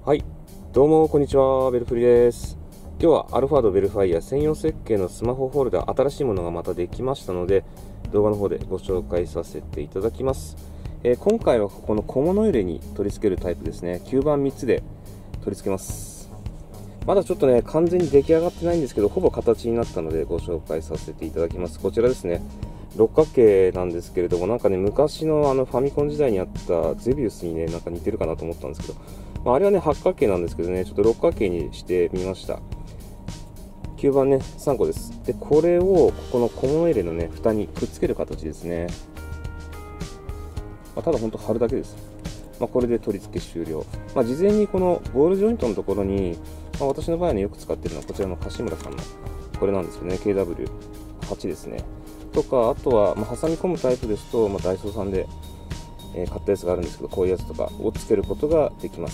はい、どうもこんにちは、ベルフリです。今日はアルファードベルファイア専用設計のスマホホルダー、新しいものがまたできましたので、動画の方でご紹介させていただきます。今回はこの小物入れに取り付けるタイプですね。吸盤3つで取り付けます。まだちょっとね、完全に出来上がってないんですけど、ほぼ形になったのでご紹介させていただきます。こちらですね。六角形なんですけれども、なんかね、昔のファミコン時代にあったゼビウスにね、なんか似てるかなと思ったんですけど、あれはね、八角形なんですけどね、ちょっと六角形にしてみました。吸盤ね、3個です。で、これをここの小物入れのね、蓋にくっつける形ですね。ただほんと貼るだけです。これで取り付け終了。事前にこのボールジョイントのところに、私の場合はね、よく使ってるのはこちらの柏村さんのこれなんですけどね、KW8 ですね。とか、あとは、挟み込むタイプですと、ダイソーさんで、買ったやつがあるんですけど、こういうやつとかをつけることができます。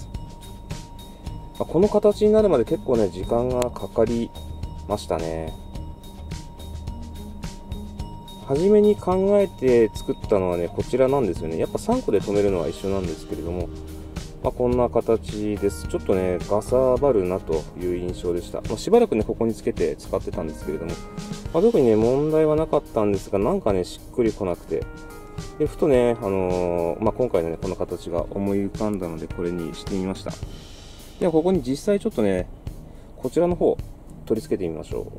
この形になるまで結構ね、時間がかかりましたね。初めに考えて作ったのはね、こちらなんですよね。やっぱ3個で留めるのは一緒なんですけれども、こんな形です。ちょっとね、ガサバるなという印象でした。しばらくね、ここにつけて使ってたんですけれども、特にね、問題はなかったんですが、なんかね、しっくりこなくて、でふとね、今回のね、この形が思い浮かんだので、これにしてみました。では、ここに実際ちょっとね、こちらの方、取り付けてみましょう。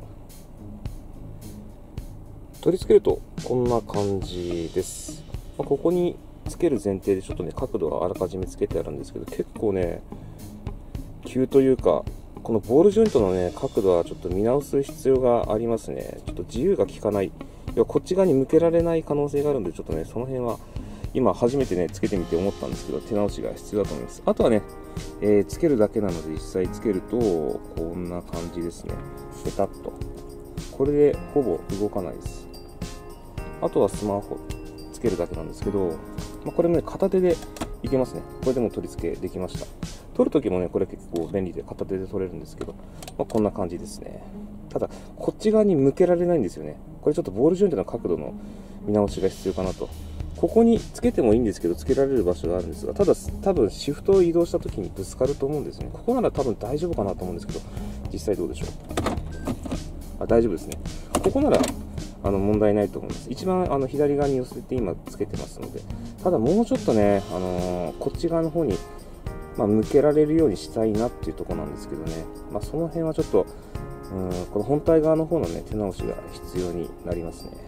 取り付けると、こんな感じです。ここにつける前提でちょっとね、角度はあらかじめつけてあるんですけど、結構ね、急というか、このボールジョイントのね、角度はちょっと見直す必要がありますね。ちょっと自由が利かない。こっち側に向けられない可能性があるので、ちょっとね、その辺は、今初めてね、つけてみて思ったんですけど、手直しが必要だと思います。あとはね、つけるだけなので、実際つけると、こんな感じですね。ペタッと。これでほぼ動かないです。あとはスマホつけるだけなんですけど、これもね、片手でいけますね。これでも取り付けできました。取るときもね、これ結構便利で片手で取れるんですけど、こんな感じですね。ただ、こっち側に向けられないんですよね。これちょっとボールジョイントの角度の見直しが必要かなと。ここにつけてもいいんですけど、つけられる場所があるんですが、ただ、多分シフトを移動したときにぶつかると思うんですね。ここなら多分大丈夫かなと思うんですけど、実際どうでしょう。大丈夫ですね。ここなら、問題ないと思います。一番左側に寄せて今つけてますので、ただもうちょっとね、こっち側の方に、向けられるようにしたいなっていうところなんですけどね、その辺はちょっと、この本体側の方のね、手直しが必要になりますね。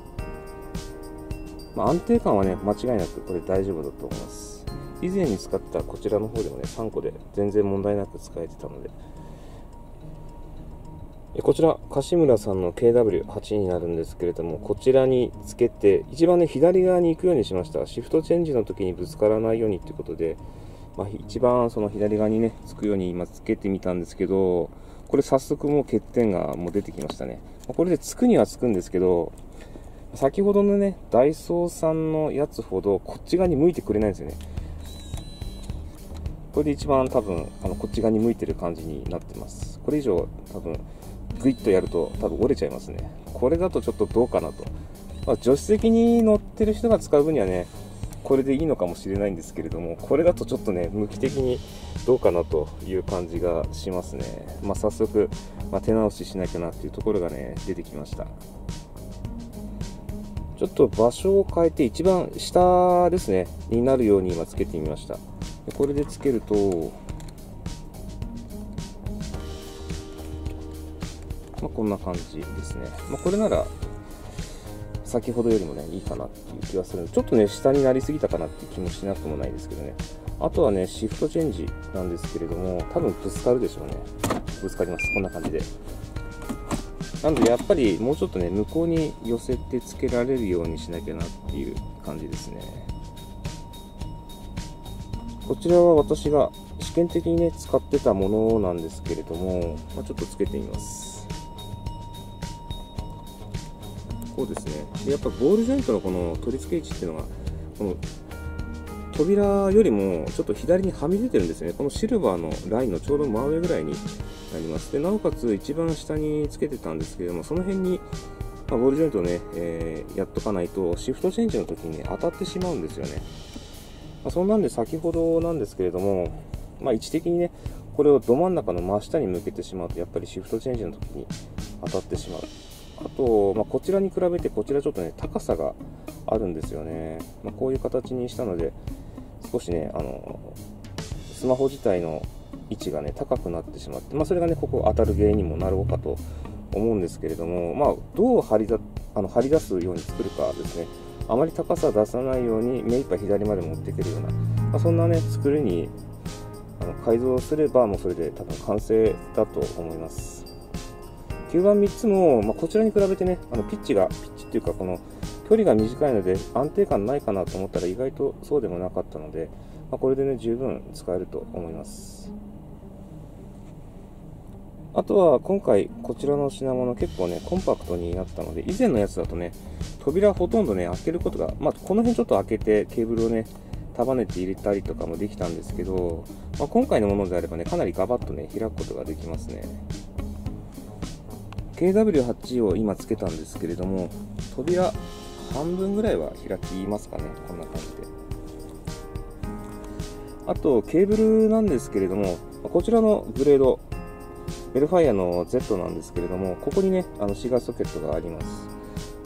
安定感はね、間違いなくこれ大丈夫だと思います。以前に使ったこちらの方でもね、3個で全然問題なく使えてたので、こちら、柏村さんの KW8 になるんですけれども、こちらにつけて、一番ね、左側に行くようにしました。シフトチェンジの時にぶつからないようにということで、一番その左側にね、つくように今つけてみたんですけど、これ早速もう欠点がもう出てきましたね。これでつくにはつくんですけど、先ほどのね、ダイソーさんのやつほどこっち側に向いてくれないんですよね。これで一番多分、こっち側に向いてる感じになってます。これ以上多分、グイッとやると多分折れちゃいますね。これだとちょっとどうかなと。助手席に乗ってる人が使う分にはね、これでいいのかもしれないんですけれども、これだとちょっとね、向き的にどうかなという感じがしますね。早速、手直ししなきゃなっていうところがね、出てきました。ちょっと場所を変えて一番下ですね、になるように今つけてみました。これでつけると、こんな感じですね。これなら先ほどよりもね、いいかなっていう気がするので、ちょっとね、下になりすぎたかなっていう気もしなくもないですけどね。あとはね、シフトチェンジなんですけれども、多分ぶつかるでしょうね。ぶつかります。こんな感じで。なので、やっぱりもうちょっとね、向こうに寄せてつけられるようにしなきゃなっていう感じですね。こちらは私が試験的にね、使ってたものなんですけれども、ちょっとつけてみます。こうですね。でやっぱボールジョイントのこの取り付け位置っていうのが、この扉よりもちょっと左にはみ出てるんですね。このシルバーのラインのちょうど真上ぐらいになります。でなおかつ一番下につけてたんですけれども、その辺に、ボールジョイントをね、やっとかないとシフトチェンジの時に、ね、当たってしまうんですよね。そんなんで先ほどなんですけれども、 位置的にね、これをど真ん中の真下に向けてしまうと、やっぱりシフトチェンジの時に当たってしまう。あと、こちらに比べてこちらちょっとね、高さがあるんですよね。こういう形にしたので、少しね、スマホ自体の位置がね、高くなってしまって、それがね、ここ当たる原因にもなろうかと思うんですけれども、どう張り出すように作るかですね。あまり高さ出さないように目いっぱい左まで持っていけるような、そんなね、作りに改造すれば、もうそれで多分完成だと思います。吸盤3つも、こちらに比べてね、ピッチっていうか、この距離が短いので安定感ないかなと思ったら意外とそうでもなかったので、これでね、十分使えると思います。あとは今回こちらの品物結構ねコンパクトになったので、以前のやつだとね扉ほとんどね開けることが、この辺ちょっと開けてケーブルをね束ねて入れたりとかもできたんですけど、今回のものであればねかなりガバッとね開くことができますね。 KW8 を今つけたんですけれども、扉半分ぐらいは開きますかね。こんな感じで。あとケーブルなんですけれども、こちらのグレードベルファイアの Z なんですけれども、ここにねシガーソケットがあります。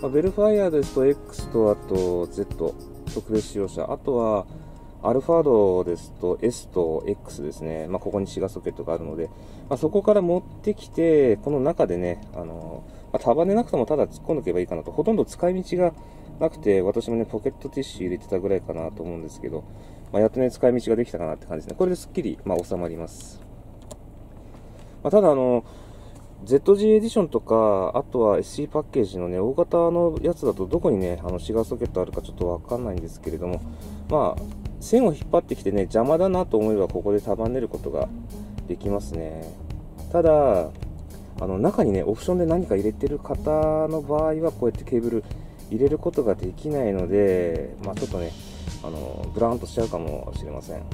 ベルファイアですと X とあと Z 特別使用者、あとはアルファードですと S と X ですね。ここにシガーソケットがあるので、そこから持ってきてこの中でね束ねなくてもただ突っ込んでおけばいいかなと。ほとんど使い道がなくて、私もねポケットティッシュ入れてたぐらいかなと思うんですけど、やっとね使い道ができたかなって感じですね。これですっきり収まります。ただZG エディションとか、あとは SC パッケージのね大型のやつだとどこにねシガーソケットあるかちょっとわかんないんですけれども、線を引っ張ってきてね邪魔だなと思えばここで束ねることができますね。ただ中にねオプションで何か入れてる方の場合はこうやってケーブル入れることができないので、ちょっとねブラーンとしちゃうかもしれません。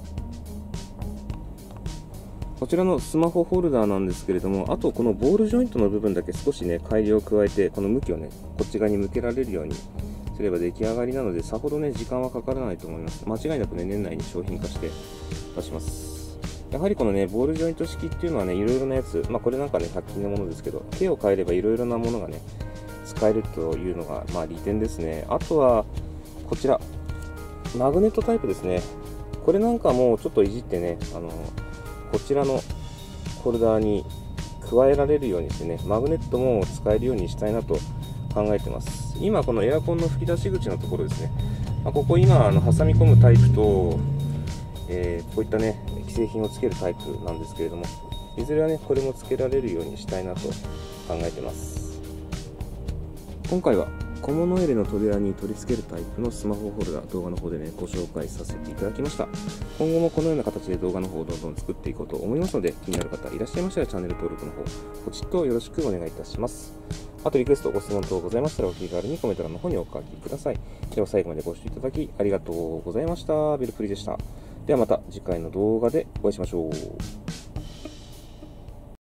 こちらのスマホホルダーなんですけれども、あとこのボールジョイントの部分だけ少しね改良を加えて、この向きをねこっち側に向けられるようにすれば出来上がりなので、さほどね時間はかからないと思います。間違いなくね年内に商品化して出します。やはりこのねボールジョイント式っていうのはねいろいろなやつ、これなんかね100均のものですけど、手を変えればいろいろなものがね使えるというのが利点ですね。あとはこちらマグネットタイプですね。これなんかもちょっといじってねこちらのホルダーに加えられるようにしてね、マグネットも使えるようにしたいなと考えてます。今このエアコンの吹き出し口のところですね、ここ今挟み込むタイプと、こういったね既製品をつけるタイプなんですけれども、いずれはねこれもつけられるようにしたいなと考えてます。今回は小物入れの扉に取り付けるタイプのスマホホルダー、動画の方でねご紹介させていただきました。今後もこのような形で動画の方をどんどん作っていこうと思いますので、気になる方いらっしゃいましたらチャンネル登録の方ポチッとよろしくお願いいたします。あとリクエストご質問等ございましたらお気軽にコメント欄の方にお書きください。では最後までご視聴いただきありがとうございました。ベルプリでした。ではまた次回の動画でお会いしましょう。